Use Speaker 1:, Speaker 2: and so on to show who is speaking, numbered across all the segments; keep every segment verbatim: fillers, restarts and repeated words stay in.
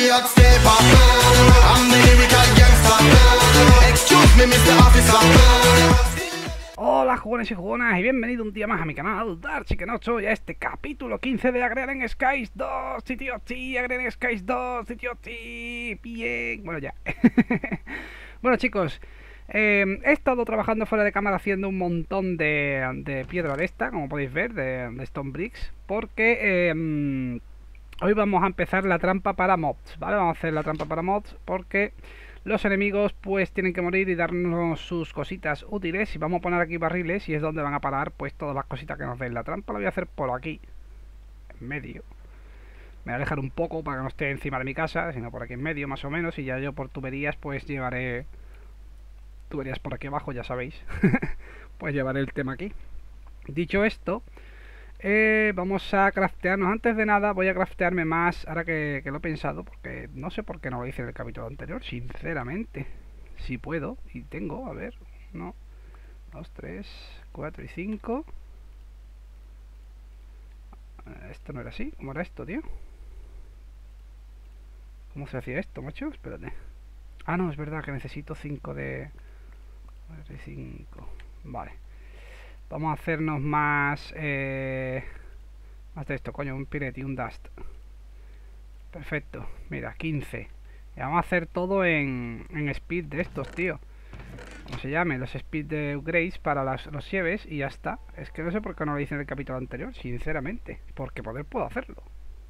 Speaker 1: hot stepper. I'm the lyrical gangster. Excuse me, mister Officer.
Speaker 2: Hola jugones y jugonas y bienvenido un día más a mi canal Dark Chicken ocho y a este capítulo quince de Agrarian Skies dos, sí tío, sí, Agrarian Skies dos, sí tío, sí, bien, bueno ya. Bueno chicos, eh, he estado trabajando fuera de cámara haciendo un montón de, de piedra de esta, como podéis ver, de, de Stone Bricks, porque eh, hoy vamos a empezar la trampa para mobs, ¿vale? Vamos a hacer la trampa para mobs porque los enemigos pues tienen que morir y darnos sus cositas útiles. Y vamos a poner aquí barriles y es donde van a parar pues todas las cositas que nos den. La trampa la voy a hacer por aquí, en medio. Me voy a alejar un poco para que no esté encima de mi casa, sino por aquí en medio más o menos. Y ya yo por tuberías pues llevaré tuberías por aquí abajo, ya sabéis. Pues llevaré el tema aquí. Dicho esto, Eh, vamos a craftearnos. Antes de nada voy a craftearme más, ahora que, que lo he pensado, porque no sé por qué no lo hice en el capítulo anterior, sinceramente. Si puedo, y tengo, a ver, uno, dos, tres, cuatro y cinco. Esto no era así, ¿cómo era esto, tío? ¿Cómo se hacía esto, macho? Espérate. Ah, no, es verdad que necesito cinco de... cinco, vale. Vamos a hacernos más eh, más de esto, coño, un Piret y un Dust. Perfecto, mira, quince. Y vamos a hacer todo en, en speed de estos, tío. Como se llame, los speed de upgrades para las, los lleves y ya está. Es que no sé por qué no lo hice en el capítulo anterior, sinceramente. Porque poder puedo hacerlo.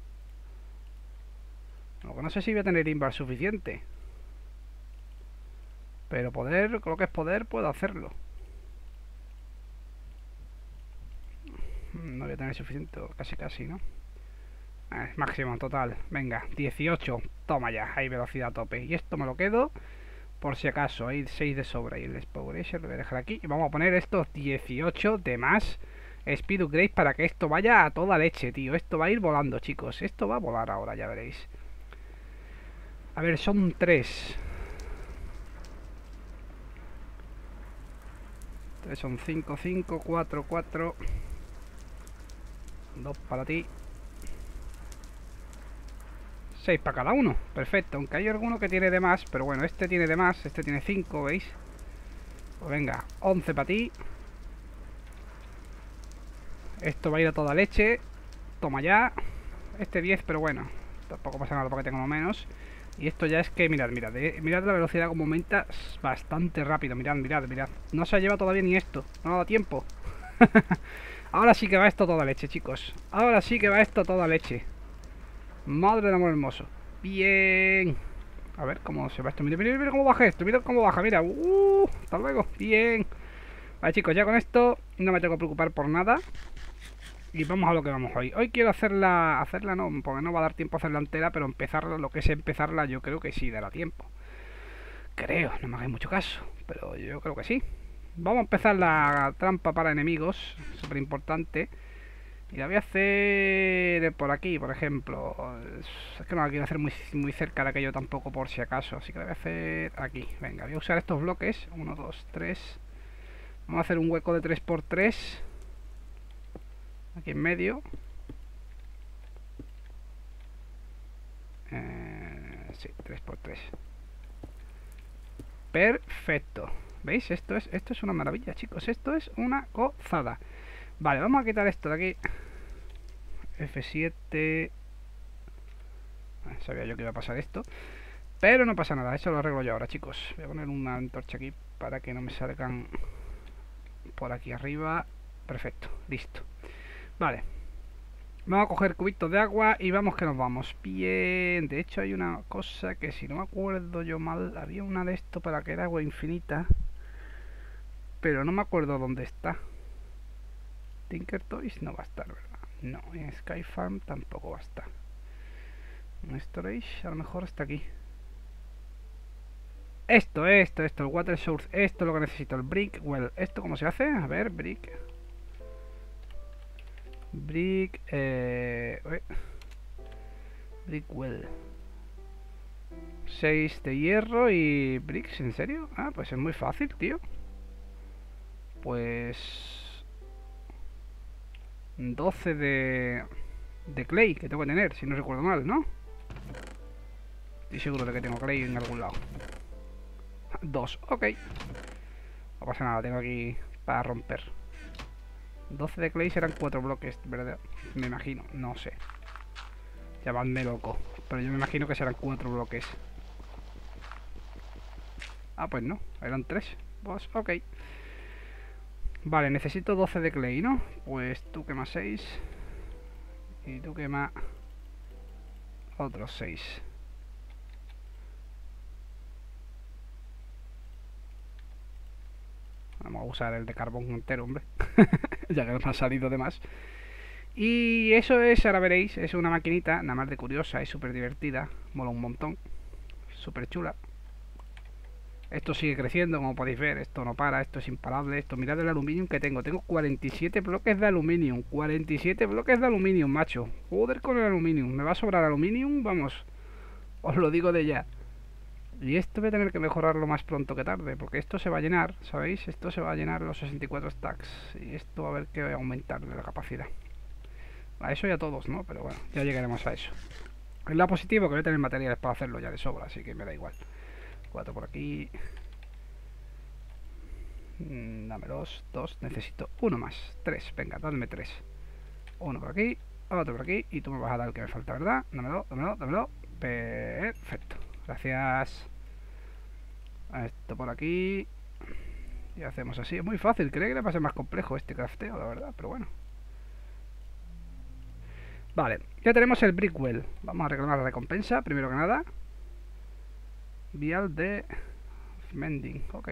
Speaker 2: Lo que no sé si voy a tener invar suficiente. Pero poder, con lo que es poder, puedo hacerlo. No voy a tener suficiente, casi casi, ¿no? Eh, máximo, total. Venga, dieciocho. Toma ya, hay velocidad a tope. Y esto me lo quedo por si acaso. Hay seis de sobra. Y el Spawgrazer lo voy a dejar aquí. Y vamos a poner estos dieciocho de más Speed Upgrade para que esto vaya a toda leche, tío. Esto va a ir volando, chicos. Esto va a volar ahora, ya veréis. A ver, son tres. tres son cinco, cinco, cuatro, cuatro. Dos para ti. seis para cada uno. Perfecto. Aunque hay alguno que tiene de más. Pero bueno, este tiene de más. Este tiene cinco, ¿veis? Pues venga, once para ti. Esto va a ir a toda leche. Toma ya. Este diez, pero bueno, tampoco pasa nada porque tengo uno menos. Y esto ya es que, mirad, mirad eh, mirad la velocidad como aumenta bastante rápido. Mirad, mirad, mirad. No se lleva todavía ni esto. No ha dado tiempo. Ahora sí que va esto toda leche, chicos. Ahora sí que va esto toda leche. Madre de amor hermoso. Bien. A ver cómo se va esto. Mira, mira, mira cómo baja esto. Mira cómo baja, mira. Uh, hasta luego. Bien. Vale, chicos, ya con esto no me tengo que preocupar por nada. Y vamos a lo que vamos hoy. Hoy quiero hacerla, hacerla no, porque no va a dar tiempo a hacerla entera, pero empezarla, lo que es empezarla, yo creo que sí dará tiempo. Creo, no me hagáis mucho caso, pero yo creo que sí. Vamos a empezar la trampa para enemigos, súper importante. Y la voy a hacer por aquí, por ejemplo. Es que no la quiero hacer muy, muy cerca de aquello tampoco, por si acaso. Así que la voy a hacer aquí. Venga, voy a usar estos bloques. uno, dos, tres. Vamos a hacer un hueco de tres por tres. Aquí en medio. Eh, sí, tres por tres. Perfecto. ¿Veis? Esto es, esto es una maravilla, chicos. Esto es una gozada. Vale, vamos a quitar esto de aquí. F siete. Sabía yo que iba a pasar esto. Pero no pasa nada, eso lo arreglo yo ahora, chicos. Voy a poner una antorcha aquí para que no me salgan por aquí arriba. Perfecto, listo. Vale. Vamos a coger cubitos de agua y vamos que nos vamos. Bien, de hecho hay una cosa que si no me acuerdo yo mal, había una de esto para que era agua infinita. Pero no me acuerdo dónde está. Tinker Toys no va a estar, ¿verdad? No, en Sky Farm tampoco va a estar. En Storage a lo mejor está aquí. Esto, esto, esto, el Water Source, esto es lo que necesito, el Brick Well. ¿Esto cómo se hace? A ver, Brick. Brick, eh... Brick Well. seis de hierro y bricks, ¿en serio? Ah, pues es muy fácil, tío. Pues... doce de... de clay que tengo que tener, si no recuerdo mal, ¿no? Estoy seguro de que tengo clay en algún lado. Dos, ok. No pasa nada, tengo aquí para romper. doce de clay serán cuatro bloques, ¿verdad? Me imagino, no sé. Llamadme loco, pero yo me imagino que serán cuatro bloques. Ah, pues no, eran tres. Pues ok. Vale, necesito doce de clay, ¿no? Pues tú quema seis. Y tú quema otros seis. Vamos a usar el de carbón entero, hombre. Ya que nos ha salido de más. Y eso es, ahora veréis, es una maquinita, nada más de curiosa, es súper divertida. Mola un montón. Súper chula. Esto sigue creciendo, como podéis ver. Esto no para, esto es imparable. Esto, mirad el aluminio que tengo. Tengo cuarenta y siete bloques de aluminio. cuarenta y siete bloques de aluminio, macho. Joder con el aluminio. Me va a sobrar aluminio, vamos. Os lo digo de ya. Y esto voy a tener que mejorarlo más pronto que tarde, porque esto se va a llenar, ¿sabéis? Esto se va a llenar los sesenta y cuatro stacks. Y esto va a haber que aumentar de la capacidad. A eso ya todos, ¿no? Pero bueno, ya llegaremos a eso. El lado positivo que voy a tener materiales para hacerlo ya de sobra, así que me da igual. Cuatro por aquí. Mm, dame dos, dos. Necesito uno más. Tres, venga, dadme tres. Uno por aquí, otro por aquí. Y tú me vas a dar el que me falta, ¿verdad? Dámelo, dámelo, dámelo. Perfecto. Gracias. Esto por aquí. Y hacemos así. Es muy fácil. Creía que le va a ser más complejo este crafteo, la verdad. Pero bueno. Vale. Ya tenemos el Brickwell. Vamos a reclamar la recompensa. Primero que nada. Vial de Mending. Ok.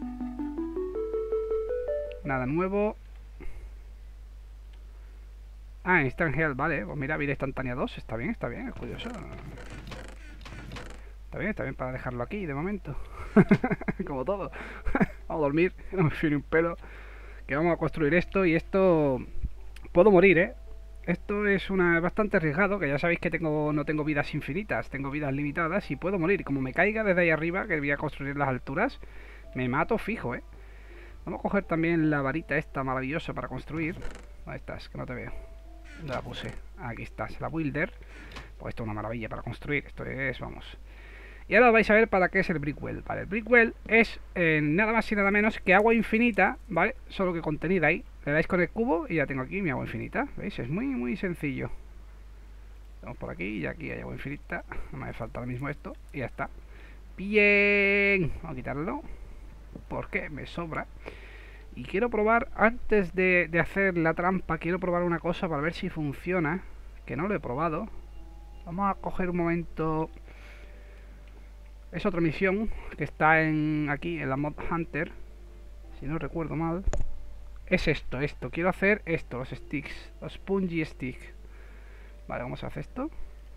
Speaker 2: Nada nuevo. Ah, Instant Health. Vale. Pues mira, vida instantánea dos. Está bien, está bien. Es curioso. Está bien, está bien para dejarlo aquí de momento. Como todo. Vamos a dormir, no me fío ni un pelo. Que vamos a construir esto y esto... Puedo morir, ¿eh? Esto es una bastante arriesgado, que ya sabéis que tengo no tengo vidas infinitas, tengo vidas limitadas y puedo morir. Como me caiga desde ahí arriba, que voy a construir las alturas, me mato fijo, ¿eh? Vamos a coger también la varita esta maravillosa para construir. ¿Dónde estás? Que no te veo. ¿Dónde la puse? Aquí estás, la Builder. Pues esto es una maravilla para construir, esto es, vamos... Y ahora vais a ver para qué es el Brickwell. Vale, el Brickwell es eh, nada más y nada menos que agua infinita, ¿vale? Solo que contenida ahí. Le dais con el cubo y ya tengo aquí mi agua infinita. ¿Veis? Es muy, muy sencillo. Vamos por aquí y aquí hay agua infinita. No me hace falta ahora mismo esto. Y ya está. Bien. Vamos a quitarlo. Porque me sobra. Y quiero probar, antes de, de hacer la trampa, quiero probar una cosa para ver si funciona. Que no lo he probado. Vamos a coger un momento... Es otra misión que está en aquí, en la Mod Hunter. Si no recuerdo mal. Es esto, esto. Quiero hacer esto, los sticks. Los spongy stick. Vale, vamos a hacer esto.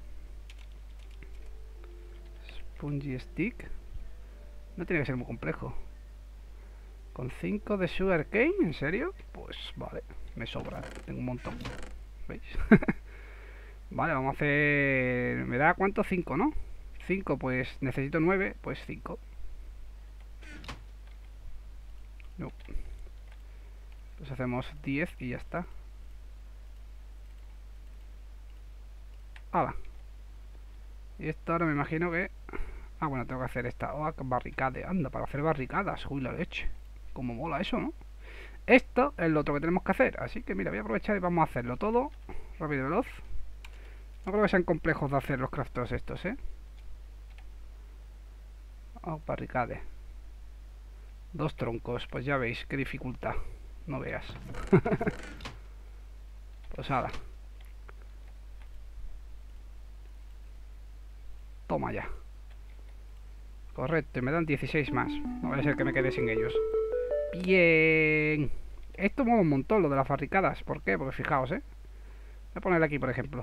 Speaker 2: Spongy stick. No tiene que ser muy complejo. Con cinco de sugar cane, ¿en serio? Pues vale, me sobra. Tengo un montón. ¿Veis? Vale, vamos a hacer... ¿Me da cuánto? cinco, ¿no? cinco, pues necesito nueve, pues cinco. No. Pues hacemos diez y ya está. ¡Hala! Y esto ahora me imagino que... Ah, bueno, tengo que hacer esta oh, barricade. Anda, para hacer barricadas. Uy, la leche. Como mola eso, ¿no? Esto es lo otro que tenemos que hacer. Así que mira, voy a aprovechar y vamos a hacerlo todo rápido y veloz. No creo que sean complejos de hacer los crafteos estos, ¿eh? Oh, barricade. Dos troncos, pues ya veis qué dificultad. No veas. Pues nada. Toma ya. Correcto, y me dan dieciséis más. No vaya a ser que me quede sin ellos. Bien. Esto mola un montón, lo de las barricadas. ¿Por qué? Porque fijaos, ¿eh? Voy a ponerle aquí, por ejemplo.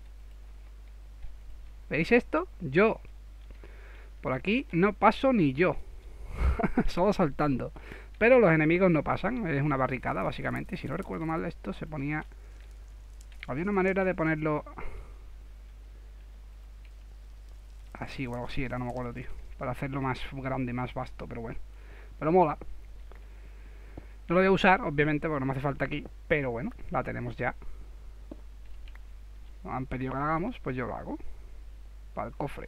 Speaker 2: ¿Veis esto? Yo por aquí no paso ni yo. Solo saltando. Pero los enemigos no pasan. Es una barricada, básicamente. Si no recuerdo mal, esto se ponía... Había una manera de ponerlo... Así o algo así era, no me acuerdo, tío. Para hacerlo más grande, más vasto, pero bueno. Pero mola. No lo voy a usar, obviamente, porque no me hace falta aquí. Pero bueno, la tenemos ya. Nos han pedido que la hagamos, pues yo lo hago. Para el cofre.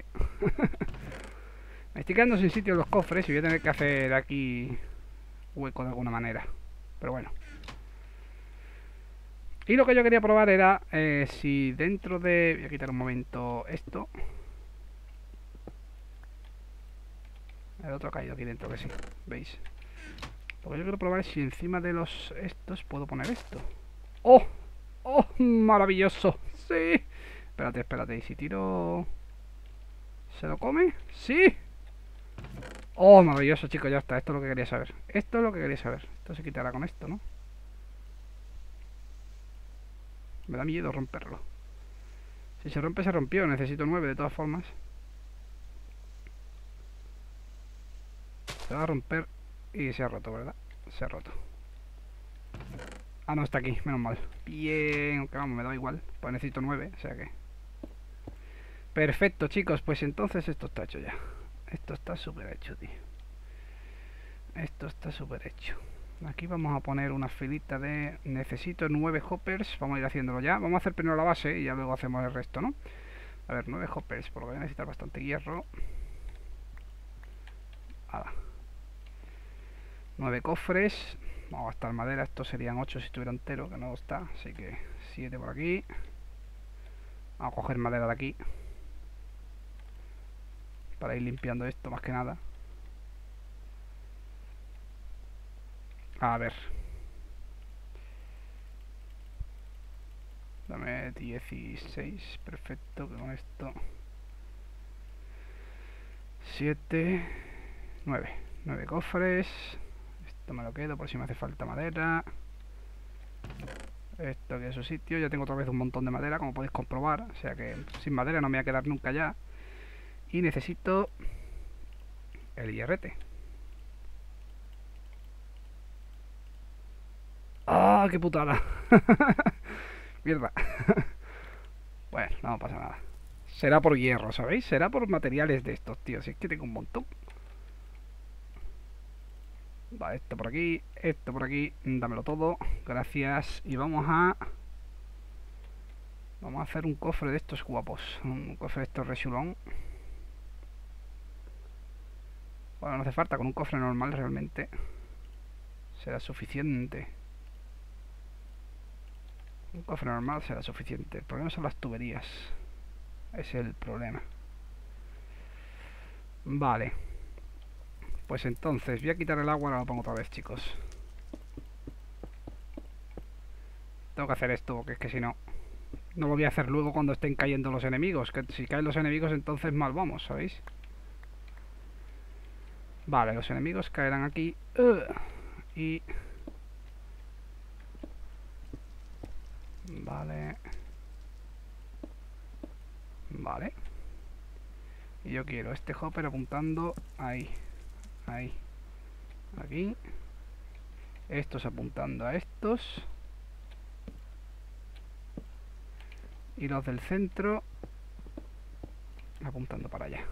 Speaker 2: Me estoy quedando sin sitio en los cofres y voy a tener que hacer aquí hueco de alguna manera. Pero bueno. Y lo que yo quería probar era eh, si dentro de... Voy a quitar un momento esto. El otro ha caído aquí dentro, que sí. ¿Veis? Lo que yo quiero probar es si encima de los estos puedo poner esto. ¡Oh! ¡Oh! ¡Maravilloso! ¡Sí! Espérate, espérate. ¿Y si tiro...? ¿Se lo come? ¡Sí! ¡Oh! Maravilloso, chicos. Ya está. Esto es lo que quería saber. Esto es lo que quería saber. Esto se quitará con esto, ¿no? Me da miedo romperlo. Si se rompe, se rompió. Necesito nueve de todas formas. Se va a romper y se ha roto, ¿verdad? Se ha roto. Ah, no, está aquí, menos mal. Bien, aunque vamos, me da igual. Pues necesito nueve, o sea que... Perfecto, chicos, pues entonces esto está hecho ya. Esto está súper hecho, tío. Esto está súper hecho. Aquí vamos a poner una filita de... Necesito nueve hoppers, vamos a ir haciéndolo ya. Vamos a hacer primero la base y ya luego hacemos el resto, ¿no? A ver, nueve hoppers, por lo que voy a necesitar bastante hierro. Hala. nueve cofres. Vamos a gastar madera. Estos serían ocho si estuviera entero, que no está. Así que siete por aquí. Vamos a coger madera de aquí para ir limpiando esto más que nada. A ver. Dame dieciséis. Perfecto, que con esto... siete... nueve. nueve cofres. Esto me lo quedo por si me hace falta madera. Esto aquí es su sitio. Ya tengo otra vez un montón de madera, como podéis comprobar. O sea que sin madera no me voy a quedar nunca ya. Y necesito el hierrete. ¡Ah, qué putada! Mierda. Bueno, no pasa nada. Será por hierro, ¿sabéis? Será por materiales de estos, tío. Si es que tengo un montón. Vale, esto por aquí, esto por aquí, dámelo todo, gracias. Y vamos a... Vamos a hacer un cofre de estos guapos. Un cofre de estos rechulón. Bueno, no hace falta, con un cofre normal realmente será suficiente. Un cofre normal será suficiente. El problema son las tuberías. Ese es el problema. Vale. Pues entonces, voy a quitar el agua, ahora lo pongo otra vez, chicos. Tengo que hacer esto, porque es que si no... No lo voy a hacer luego cuando estén cayendo los enemigos. Que si caen los enemigos, entonces mal vamos, ¿sabéis? Vale, los enemigos caerán aquí. Uh, y... Vale. Vale. Y yo quiero este hopper apuntando ahí. Ahí. Aquí. Estos apuntando a estos. Y los del centro apuntando para allá.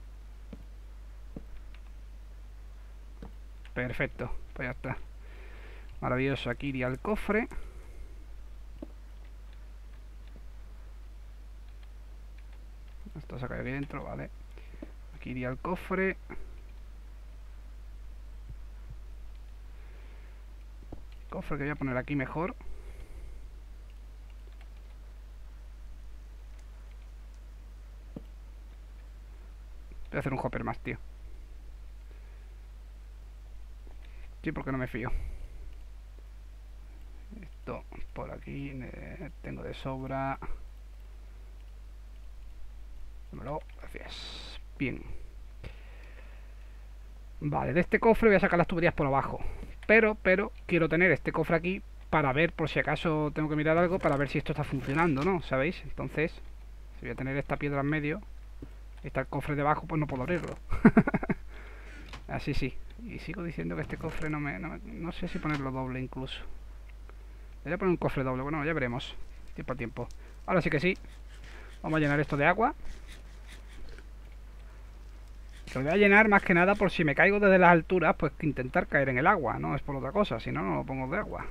Speaker 2: Perfecto. Pues ya está. Maravilloso. Aquí iría el cofre. Esto se cae aquí dentro, vale. Aquí iría el cofre. Cofre que voy a poner aquí mejor. Voy a hacer un hopper más, tío. Sí, porque no me fío. Esto por aquí eh, tengo de sobra. Dámelo, gracias. Bien. Vale, de este cofre voy a sacar las tuberías por abajo. Pero, pero, quiero tener este cofre aquí para ver, por si acaso tengo que mirar algo, para ver si esto está funcionando, ¿no? ¿Sabéis? Entonces, si voy a tener esta piedra en medio y está el cofre debajo, pues no puedo abrirlo. Así sí. Y sigo diciendo que este cofre no me... No, me, no sé si ponerlo doble incluso. Voy a poner un cofre doble. Bueno, ya veremos. Tiempo a tiempo. Ahora sí que sí. Vamos a llenar esto de agua. Lo voy a llenar más que nada por si me caigo desde las alturas, pues intentar caer en el agua. No es por otra cosa. Si no, no lo pongo de agua.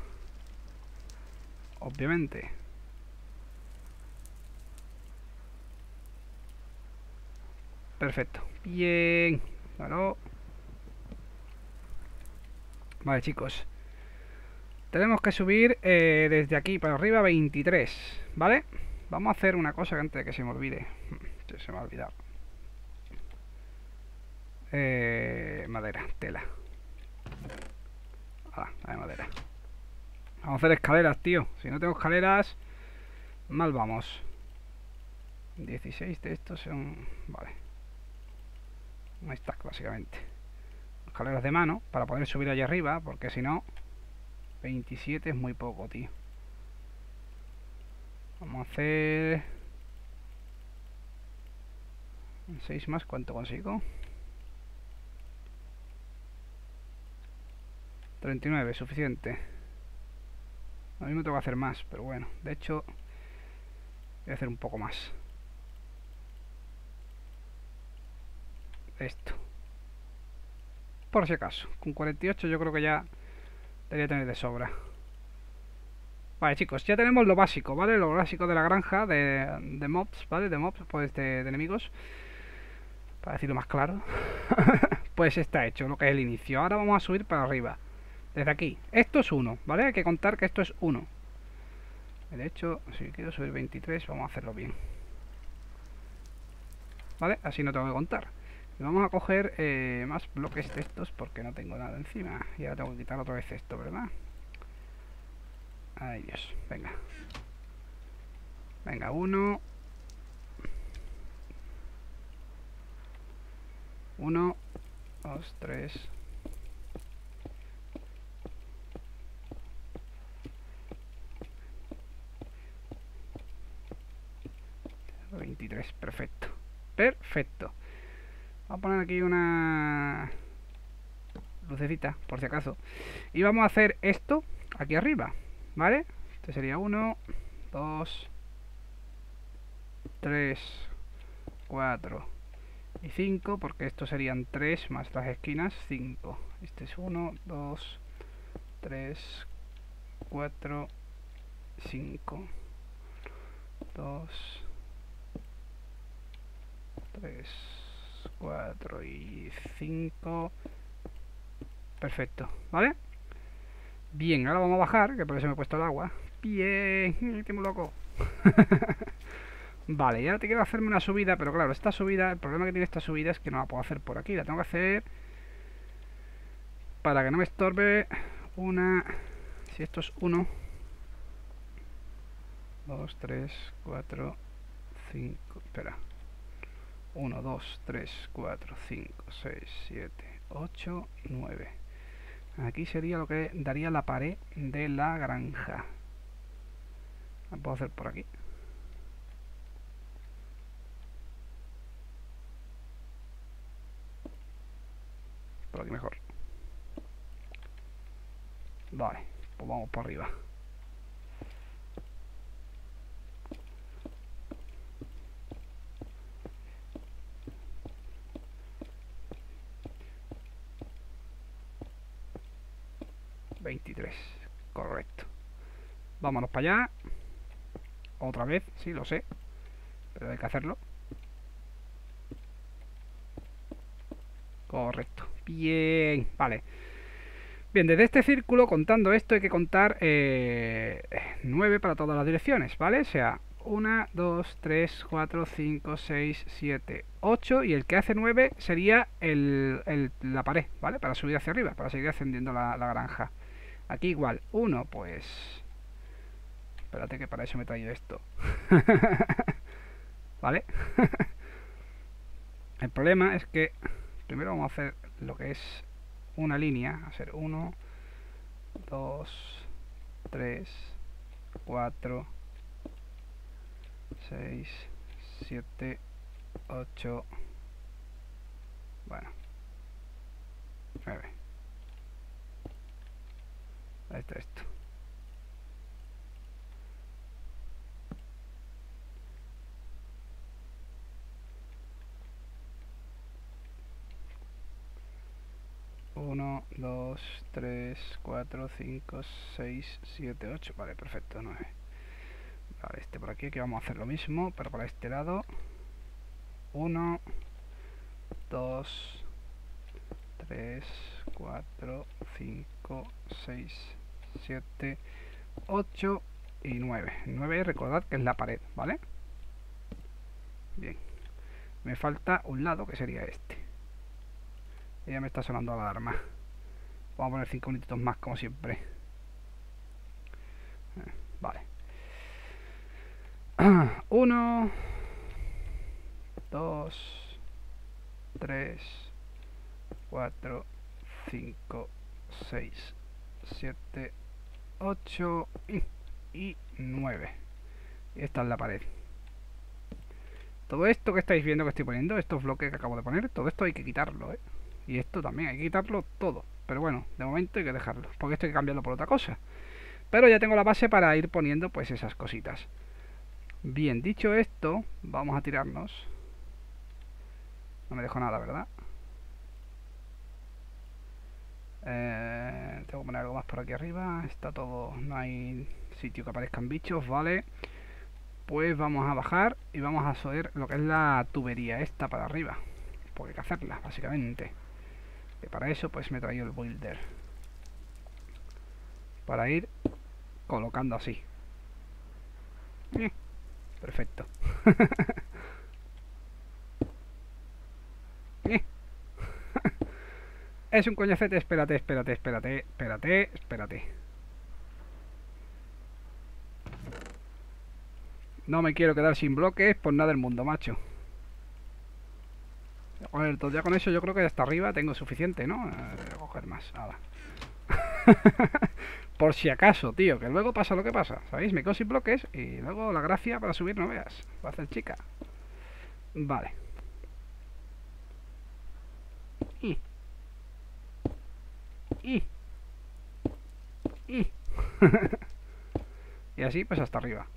Speaker 2: Obviamente. Perfecto. Bien. Claro. Vale, chicos. Tenemos que subir eh, desde aquí para arriba veintitrés, ¿vale? Vamos a hacer una cosa que antes de que se me olvide. Se me ha olvidado. Eh, madera, tela. Ah, de madera. Vamos a hacer escaleras, tío. Si no tengo escaleras, mal vamos. dieciséis de estos son... Vale. Un stack, básicamente. Escaleras de mano para poder subir allá arriba, porque si no... veintisiete es muy poco, tío. Vamos a hacer... seis más, ¿cuánto consigo? treinta y nueve, suficiente. A mí me tengo que hacer más, pero bueno. De hecho, voy a hacer un poco más. Esto. Por si acaso. Con cuarenta y ocho yo creo que ya debería tener de sobra. Vale, chicos, ya tenemos lo básico, ¿vale? Lo básico de la granja de, de mobs, ¿vale? De mobs, pues de, de enemigos. Para decirlo más claro. Pues está hecho, lo que es el inicio. Ahora vamos a subir para arriba. Desde aquí. Esto es uno, ¿vale? Hay que contar que esto es uno. De hecho, si quiero subir veintitrés, vamos a hacerlo bien. ¿Vale? Así no tengo que contar. Y vamos a coger eh, más bloques de estos porque no tengo nada encima. Y ahora tengo que quitar otra vez esto, ¿verdad? Ay, Dios. Venga. Venga, uno. Uno, dos, tres. veintitrés, perfecto. Perfecto. Vamos a poner aquí una lucecita, por si acaso. Y vamos a hacer esto aquí arriba, ¿vale? Este sería uno, dos, tres, cuatro y cinco, porque estos serían tres más las esquinas, cinco. Este es uno, dos, tres, cuatro, cinco. dos, tres, cuatro y cinco. Perfecto, ¿vale? Bien, ahora vamos a bajar, que por eso me he puesto el agua. Bien, qué muy loco. Vale, y ahora te quiero hacerme una subida, pero claro, esta subida, el problema que tiene esta subida es que no la puedo hacer por aquí. La tengo que hacer para que no me estorbe una... Si esto es uno, dos, tres, cuatro, cinco... Espera. uno, dos, tres, cuatro, cinco, seis, siete, ocho, nueve. Aquí sería lo que daría la pared de la granja. La puedo hacer por aquí. Por aquí mejor. Vale, pues vamos por arriba. veintitrés, correcto. Vámonos para allá. Otra vez, sí, lo sé, pero hay que hacerlo. Correcto, bien, vale. Bien, desde este círculo, contando esto, hay que contar eh, nueve para todas las direcciones, ¿vale? O sea, uno, dos, tres, cuatro, cinco, seis, siete, ocho. Y el que hace nueve sería el, el, la pared, ¿vale? Para subir hacia arriba, para seguir ascendiendo la, la granja. Aquí igual, uno, pues... Espérate que para eso me he traído esto. ¿Vale? El problema es que primero vamos a hacer lo que es una línea. Hacer uno, dos, tres, cuatro, seis, siete, ocho. Bueno, nueve. Ahí está esto. uno, dos, tres, cuatro, cinco, seis, siete, ocho. Vale, perfecto, nueve. Vale, este por aquí, que vamos a hacer lo mismo, pero para este lado. uno, dos, tres, cuatro, cinco, seis, siete, ocho y nueve. nueve, recordad que es la pared, ¿vale? Bien. Me falta un lado, que sería este. Y ya me está sonando la alarma. Vamos a poner cinco minutitos más, como siempre. Eh, vale. uno, dos, tres, cuatro, cinco, seis, siete, ocho y, y nueve. Y esta es la pared. Todo esto que estáis viendo que estoy poniendo, estos bloques que acabo de poner, todo esto hay que quitarlo, ¿eh? Y esto también, hay que quitarlo todo. Pero bueno, de momento hay que dejarlo, porque esto hay que cambiarlo por otra cosa. Pero ya tengo la base para ir poniendo pues esas cositas. Bien, dicho esto, vamos a tirarnos. No me dejo nada, ¿verdad? Eh, tengo que poner algo más por aquí arriba. Está todo, no hay sitio que aparezcan bichos, ¿vale? Pues vamos a bajar y vamos a subir lo que es la tubería esta para arriba, porque hay que hacerla, básicamente. Y para eso pues me he traído el builder, para ir colocando así. Eh, perfecto. eh. Es un coñacete, espérate, espérate, espérate, espérate, espérate. No me quiero quedar sin bloques por nada del mundo, macho. Joder, ya con eso yo creo que hasta arriba tengo suficiente, ¿no? Eh, voy a coger más, nada. Por si acaso, tío, que luego pasa lo que pasa, ¿sabéis? Me quedo sin bloques y luego la gracia para subir no veas. Va a hacer chica. Vale. Y. Y. Y. Y así pues hasta arriba.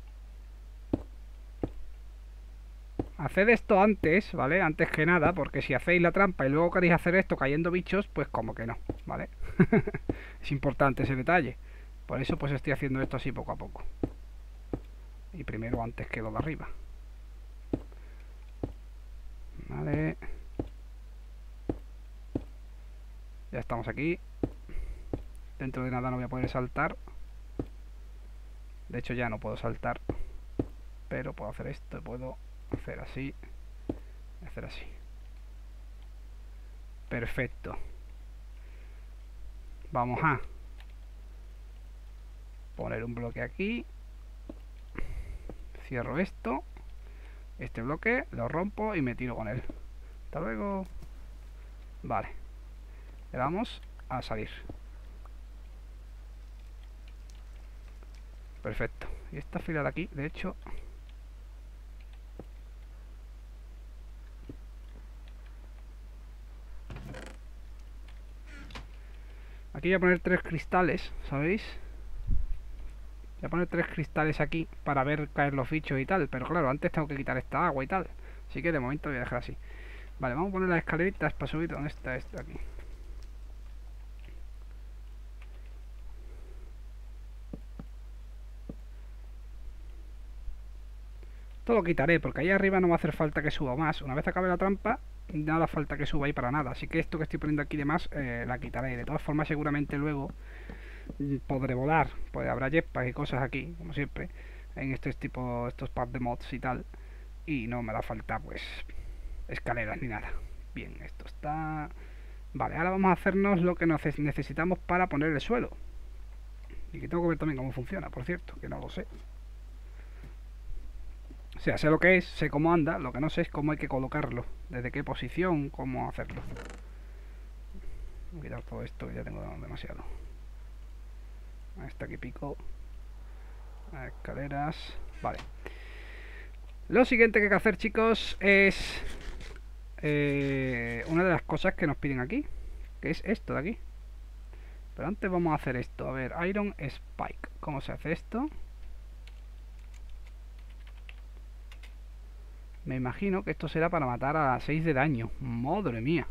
Speaker 2: Haced esto antes, ¿vale? Antes que nada, porque si hacéis la trampa y luego queréis hacer esto cayendo bichos, pues como que no, ¿vale? Es importante ese detalle. Por eso pues estoy haciendo esto así poco a poco. Y primero antes que lo de arriba. Vale. Ya estamos aquí. Dentro de nada no voy a poder saltar. De hecho ya no puedo saltar. Pero puedo hacer esto, puedo hacer así, hacer así. Perfecto. Vamos a poner un bloque aquí. Cierro esto. Este bloque lo rompo y me tiro con él. Hasta luego. Vale. Le damos a salir. Perfecto. Y esta fila de aquí, de hecho... Aquí voy a poner tres cristales, ¿sabéis? Voy a poner tres cristales aquí para ver caer los bichos y tal. Pero claro, antes tengo que quitar esta agua y tal. Así que de momento lo voy a dejar así. Vale, vamos a poner las escaleritas para subir. ¿Dónde está esto aquí? Esto lo quitaré porque ahí arriba no va a hacer falta que suba más. Una vez acabe la trampa, no hará falta que suba ahí para nada. Así que esto que estoy poniendo aquí de más, eh, la quitaré. De todas formas, seguramente luego podré volar. Pues habrá jetpack y cosas aquí, como siempre, en estos tipos, estos packs de mods y tal. Y no me hará falta, pues, escaleras ni nada. Bien, esto está... Vale, ahora vamos a hacernos lo que necesitamos para poner el suelo. Y que tengo que ver también cómo funciona, por cierto, que no lo sé. O sea, sé lo que es, sé cómo anda, lo que no sé es cómo hay que colocarlo, desde qué posición, cómo hacerlo. Voy a quitar todo esto, que ya tengo demasiado. Hasta aquí pico. Escaleras. Vale. Lo siguiente que hay que hacer, chicos, es eh, una de las cosas que nos piden aquí, que es esto de aquí. Pero antes vamos a hacer esto. A ver, Iron Spike. ¿Cómo se hace esto? Me imagino que esto será para matar a seis de daño. Madre mía.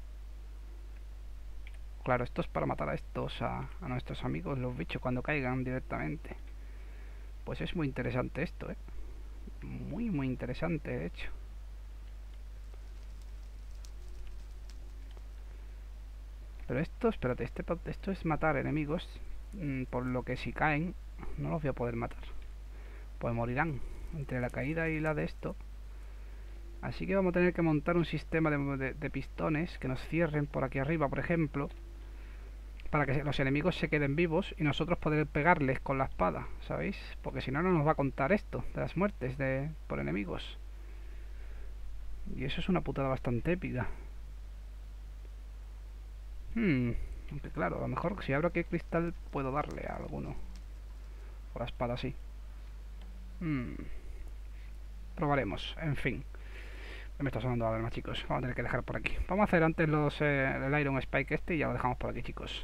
Speaker 2: Claro, esto es para matar a estos, a, a nuestros amigos, los bichos, cuando caigan directamente. Pues es muy interesante esto, ¿eh? Muy, muy interesante, de hecho. Pero esto, espérate, este, pa- esto es matar enemigos. mm, Por lo que si caen, no los voy a poder matar. Pues morirán entre la caída y la de esto. Así que vamos a tener que montar un sistema de, de- de pistones que nos cierren por aquí arriba, por ejemplo, para que los enemigos se queden vivos y nosotros poder pegarles con la espada, ¿sabéis? Porque si no, no nos va a contar esto de las muertes de por enemigos. Y eso es una putada bastante épica. Hmm, aunque claro, a lo mejor si abro aquí el cristal puedo darle a alguno. Con la espada así. Hmm, probaremos, en fin. Me está sonando la alarma, chicos. Vamos a tener que dejar por aquí. Vamos a hacer antes los eh, el Iron Spike este y ya lo dejamos por aquí, chicos.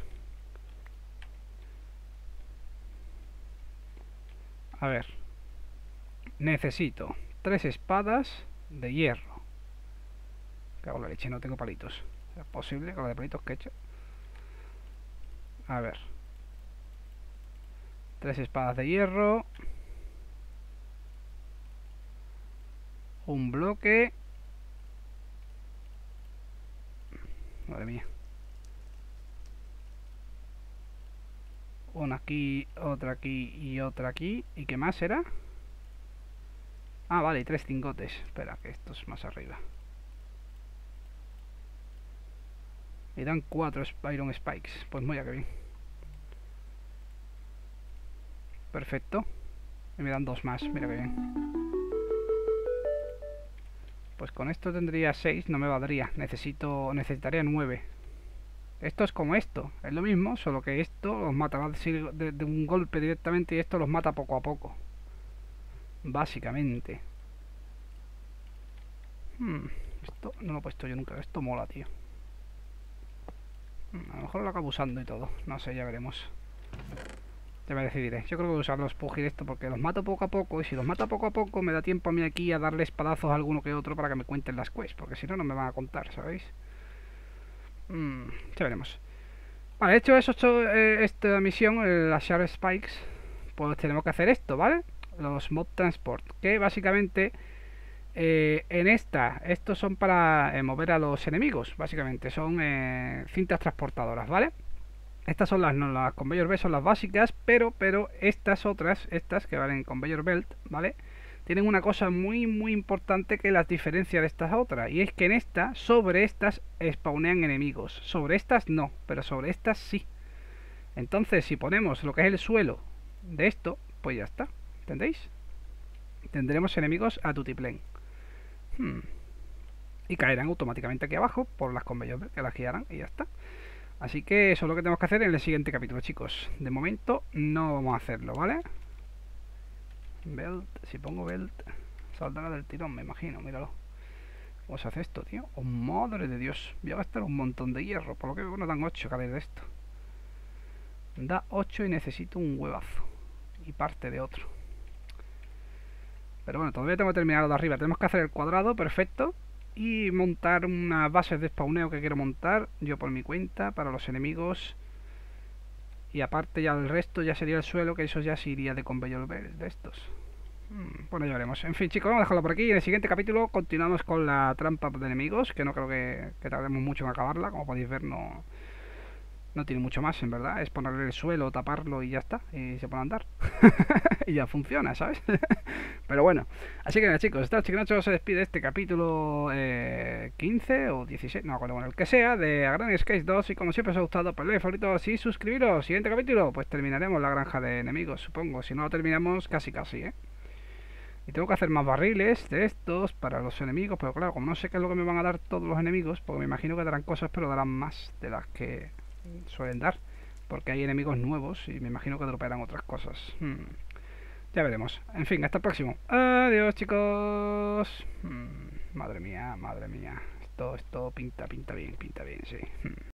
Speaker 2: A ver. Necesito tres espadas de hierro. Cago en la leche, no tengo palitos. ¿Es posible con lo de palitos que he hecho? A ver. Tres espadas de hierro. Un bloque. Madre mía. Una aquí, otra aquí y otra aquí. ¿Y qué más era? Ah, vale, y tres lingotes. Espera, que esto es más arriba. Me dan cuatro Iron Spikes. Pues muy a que bien. Perfecto. Y me dan dos más, mira que bien. Pues con esto tendría seis, no me valdría. Necesito, necesitaría nueve. Esto es como esto, es lo mismo, solo que esto los matará de, de, de un golpe directamente y esto los mata poco a poco. Básicamente. Hmm, esto no lo he puesto yo nunca, esto mola, tío. Hmm, a lo mejor lo acabo usando y todo, no sé, ya veremos. Ya me decidiré. Yo creo que voy a usar los Pugil esto porque los mato poco a poco. Y si los mata poco a poco me da tiempo a mí aquí a darle espadazos a alguno que otro para que me cuenten las quests. Porque si no, no me van a contar, ¿sabéis? Mm, ya veremos. Vale, hecho eso, hecho eh, esta misión, eh, las Sharp Spikes, pues tenemos que hacer esto, ¿vale? Los Mod Transport. Que básicamente eh, en esta, estos son para eh, mover a los enemigos. Básicamente son eh, cintas transportadoras, ¿vale? Estas son las, no, las Conveyor Belt son las básicas, pero, pero estas otras, estas que valen Conveyor Belt, ¿vale? Tienen una cosa muy, muy importante que las diferencia de estas otras. Y es que en esta, sobre estas, spawnean enemigos. Sobre estas no, pero sobre estas sí. Entonces, si ponemos lo que es el suelo de esto, pues ya está. ¿Entendéis? Tendremos enemigos a tutiplén. Hmm. Y caerán automáticamente aquí abajo por las Conveyor Belt, que las guiarán y ya está. Así que eso es lo que tenemos que hacer en el siguiente capítulo, chicos. De momento no vamos a hacerlo, ¿vale? Belt, si pongo belt, saldrá del tirón, me imagino, míralo. ¿Cómo se hace esto, tío? ¡Oh, madre de Dios! Voy a gastar un montón de hierro, por lo que veo nos dan ocho cada vez de esto. Da ocho y necesito un huevazo. Y parte de otro. Pero bueno, todavía tengo que terminar lo de arriba. Tenemos que hacer el cuadrado, perfecto. Y montar unas bases de spawneo que quiero montar yo por mi cuenta para los enemigos. Y aparte ya el resto ya sería el suelo, que eso ya se iría de Conveyor Belt de estos. Hmm, bueno, ya veremos. En fin, chicos, vamos a dejarlo por aquí. Y en el siguiente capítulo continuamos con la trampa de enemigos, que no creo que, que tardemos mucho en acabarla. Como podéis ver, no, no tiene mucho más, en verdad. Es ponerle el suelo, taparlo y ya está. Y se pone a andar. Y ya funciona, ¿sabes? Pero bueno, así que nada, chicos, esta Chiquinacho se despide de este capítulo eh, quince o dieciséis, no me acuerdo, bueno, el que sea, de A Gran Skate dos. Y como siempre os ha gustado, pues like, favoritos y suscribiros. Siguiente capítulo, pues terminaremos la granja de enemigos, supongo. Si no lo terminamos, casi casi, ¿eh? Y tengo que hacer más barriles de estos para los enemigos, pero claro, como no sé qué es lo que me van a dar todos los enemigos, porque me imagino que darán cosas, pero darán más de las que suelen dar. Porque hay enemigos nuevos y me imagino que dropearán otras cosas. Hmm. Ya veremos. En fin, hasta el próximo. Adiós, chicos. Hmm, madre mía, madre mía. Esto, esto pinta, pinta bien, pinta bien, sí. Hmm.